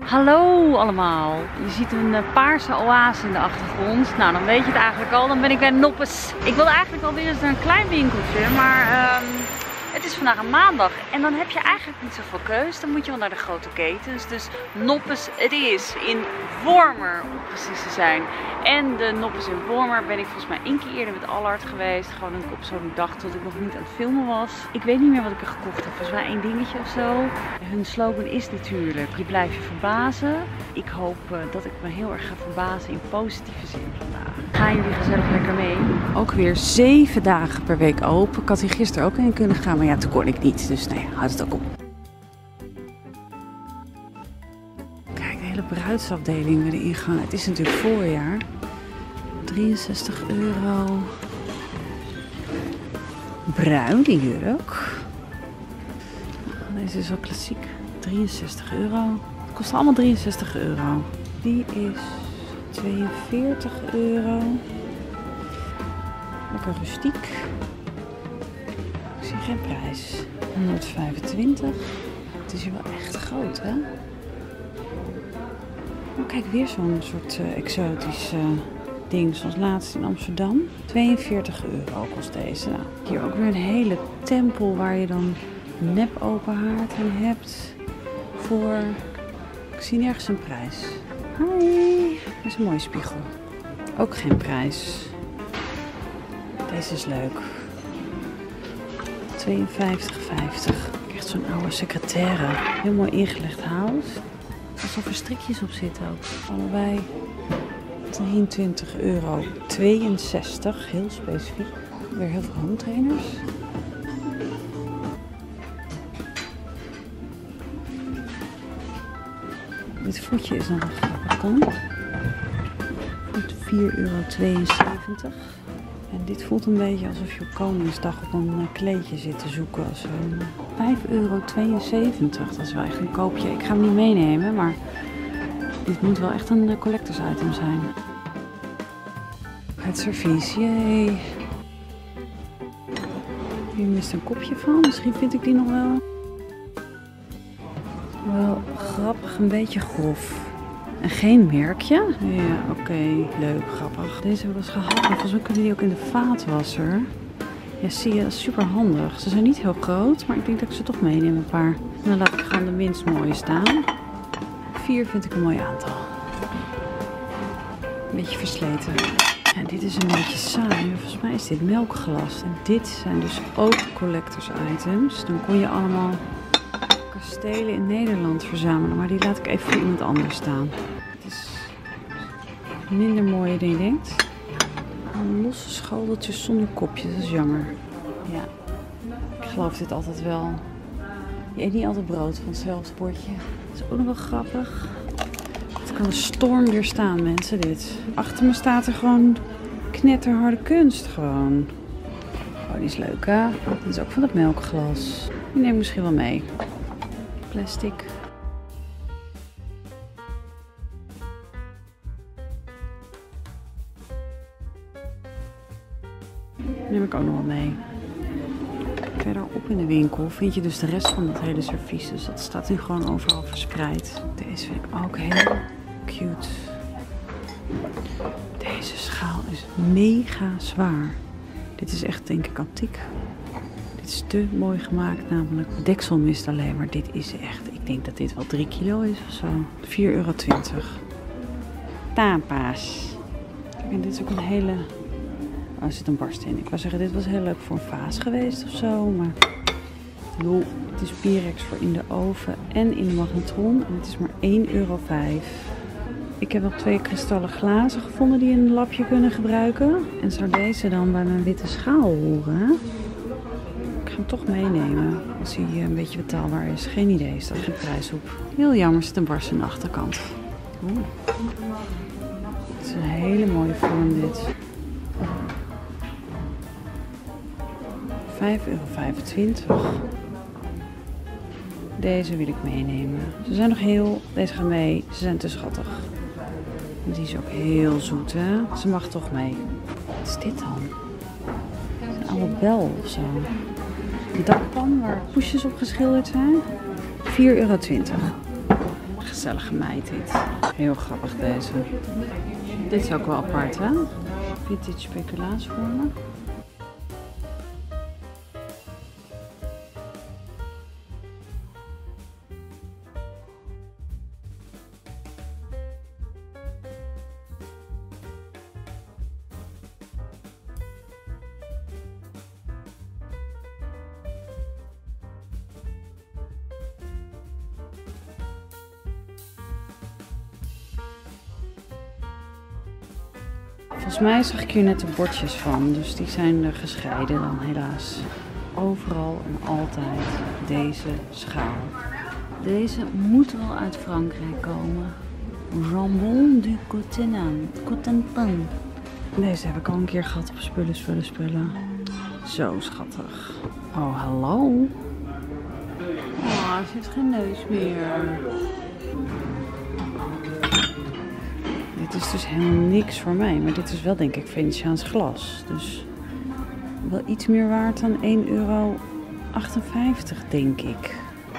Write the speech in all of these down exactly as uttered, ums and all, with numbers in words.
Hallo allemaal, je ziet een uh, paarse oase in de achtergrond. Nou, dan weet je het eigenlijk al, dan ben ik bij Noppes. Ik wilde eigenlijk al weer eens naar een klein winkeltje, maar um, het is vandaag een maandag. En dan heb je eigenlijk niet zoveel keus, dan moet je wel naar de grote ketens. Dus Noppes het is, in Wormer om precies te zijn. En de Noppes in Wormer ben ik volgens mij één keer eerder met Allard geweest. Gewoon op zo'n dag dat ik nog niet aan het filmen was. Ik weet niet meer wat ik er gekocht heb, volgens mij één dingetje of zo. Hun slogan is natuurlijk, je blijft je verbazen. Ik hoop uh, dat ik me heel erg ga verbazen in positieve zin vandaag. Gaan jullie gezellig lekker mee? Ook weer zeven dagen per week open. Ik had hier gisteren ook in kunnen gaan, maar ja, toen kon ik niet. Dus nee, houd het ook op. Kijk, de hele bruidsafdeling bij de ingang. Het is natuurlijk voorjaar. drieënzestig euro. Bruine jurk. Deze is wel klassiek. drieënzestig euro. Het kost allemaal drieënzestig euro. Die is tweeënveertig euro. Lekker rustiek. Ik zie geen prijs. honderdvijfentwintig. Het is hier wel echt groot, hè? Oh, kijk, weer zo'n soort uh, exotisch uh, ding zoals laatst in Amsterdam. tweeënveertig euro kost deze. Nou, hier ook weer een hele tempel waar je dan nep open haard en hebt voor, ik zie nergens een prijs. Hoi, dat is een mooie spiegel. Ook geen prijs. Deze is leuk. tweeënvijftig vijftig. Echt zo'n oude secretaire. Heel mooi ingelegd hout. Alsof er strikjes op zitten ook. Allebei drieëntwintig euro tweeënzestig. Heel specifiek. Weer heel veel hometrainers. Dit voetje is nog wel grappig dan. Voet vier euro tweeënzeventig. En dit voelt een beetje alsof je op Koningsdag op een kleedje zit te zoeken. Zo. vijf euro tweeënzeventig. Dat is wel echt een koopje. Ik ga hem niet meenemen, maar dit moet wel echt een collectors item zijn. Het servies, jee. Hier mist een kopje van. Misschien vind ik die nog wel. Wel grappig, een beetje grof. En geen merkje. Ja, oké, okay, leuk, grappig. Deze hebben we eens gehad, maar volgens mij kunnen die ook in de vaatwasser. Ja, zie je, dat is super handig. Ze zijn niet heel groot, maar ik denk dat ik ze toch meeneem een paar. En dan laat ik gewoon de minst mooie staan. Vier vind ik een mooi aantal. Een beetje versleten. Ja, dit is een beetje saai. Volgens mij is dit melkglas. En dit zijn dus ook collectors items. Dan kon je allemaal kastelen in Nederland verzamelen, maar die laat ik even voor iemand anders staan. Het is minder mooi dan je denkt. Losse schoteltjes zonder kopjes, dat is jammer. Ja, ik geloof dit altijd wel. Je eet niet altijd brood van hetzelfde bordje. Dat is ook nog wel grappig. Het kan de storm weerstaan, mensen, dit. Achter me staat er gewoon knetterharde kunst, gewoon. Oh, die is leuk, hè? Dit is ook van het melkglas. Die neem ik misschien wel mee. Plastic. Neem ik ook nog wel mee. Verderop in de winkel vind je dus de rest van dat hele servies. Dus dat staat nu gewoon overal verspreid. Deze vind ik ook heel cute. Deze schaal is mega zwaar. Dit is echt, denk ik, antiek. Dit is te mooi gemaakt, namelijk deksel mist alleen, maar dit is echt, ik denk dat dit wel drie kilo is of zo. vier euro twintig. Tapa's. En dit is ook een hele, oh, er zit een barst in. Ik wou zeggen, dit was heel leuk voor een vaas geweest of zo, maar joh, het is Pyrex voor in de oven en in de magnetron en het is maar één euro vijf. Ik heb nog twee kristallen glazen gevonden die een lapje kunnen gebruiken. En zou deze dan bij mijn witte schaal horen? Ik ga hem toch meenemen als hij een beetje betaalbaar is. Geen idee, er staat geen prijs op. Heel jammer, zit een barst aan de achterkant. Oeh. Het is een hele mooie vorm dit. vijf euro vijfentwintig. Deze wil ik meenemen. Ze zijn nog heel, deze gaan mee, ze zijn te schattig. Die is ook heel zoet, hè? Ze mag toch mee. Wat is dit dan? Een oude bel of zo. Een dakpan waar poesjes op geschilderd zijn. vier euro twintig. gezellige meid dit. Heel grappig deze. Dit is ook wel apart, hè? Vintage speculaasvormen. Volgens mij zag ik hier net de bordjes van, dus die zijn er gescheiden dan helaas. Overal en altijd deze schaal. Deze moet wel uit Frankrijk komen. Jambon du Cotentin. Cotentin. Deze heb ik al een keer gehad op spullen, spullen, spullen. Zo schattig. Oh, hallo. Oh, er zit geen neus meer. Dit is dus helemaal niks voor mij, maar dit is wel denk ik Venetiaans glas. Dus wel iets meer waard dan één euro achtenvijftig denk ik.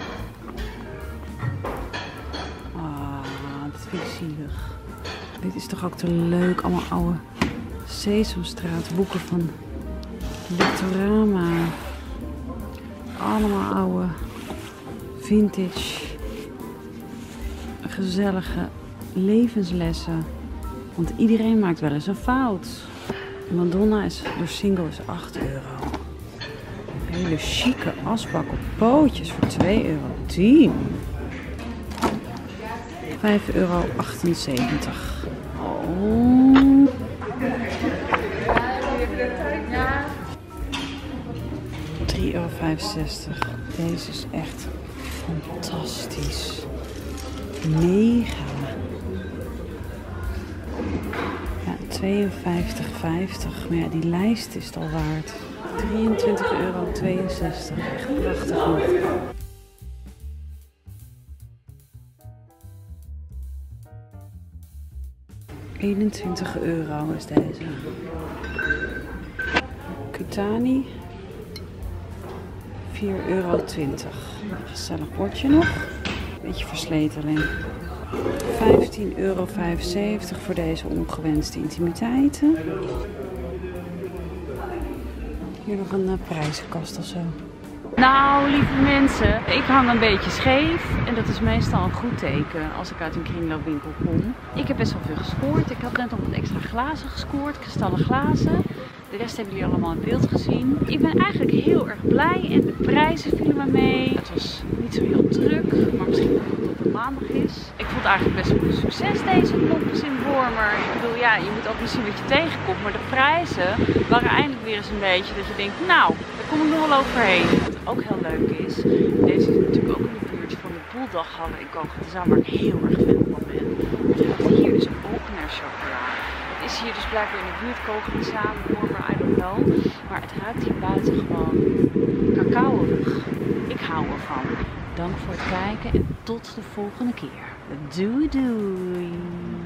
Ah, dit vind ik zielig. Dit is toch ook te leuk, allemaal oude Sesamstraat boeken van Littorama. Allemaal oude vintage gezellige levenslessen. Want iedereen maakt wel eens een fout. Madonna is door single is acht euro. Een hele chique asbak op pootjes voor twee euro tien. vijf euro achtenzeventig. Oh. drie euro vijfenzestig. Deze is echt fantastisch. Mega. Ja, tweeënvijftig vijftig. Maar ja, die lijst is het al waard. drieëntwintig euro tweeënzestig. Echt prachtig nog. eenentwintig euro is deze. Kutani. vier euro twintig. Gezellig bordje nog. Beetje versleten alleen. vijftien euro vijfenzeventig voor deze ongewenste intimiteiten. Hier nog een uh, prijzenkast of zo. Nou, lieve mensen, ik hang een beetje scheef en dat is meestal een goed teken als ik uit een kringloopwinkel kom. Ik heb best wel veel gescoord. Ik had net nog wat extra glazen gescoord, kristallen glazen. De rest hebben jullie allemaal in beeld gezien. Ik ben eigenlijk heel erg blij en de prijzen vielen me mee. Het was niet zo heel druk, maar misschien omdat het maandag is. Ik vond eigenlijk best wel een succes deze knoppers in Wormer. Ik bedoel, ja, je moet ook wel zien wat je tegenkomt. Maar de prijzen waren eindelijk weer eens een beetje dat je denkt, nou, daar kom ik nog wel overheen. Wat ook heel leuk is, deze is natuurlijk ook in de buurt van de Poeldaghallen in Kogeltezaan, waar ik heel erg fan van ben. Het ruikt hier dus ook naar chocola. Het is hier dus blijkbaar in de buurt Kogeltezaan, Wormer, I don't know. Maar het ruikt hier buiten gewoon cacaoerig. Ik hou ervan. Dank voor het kijken en tot de volgende keer. Doei doei!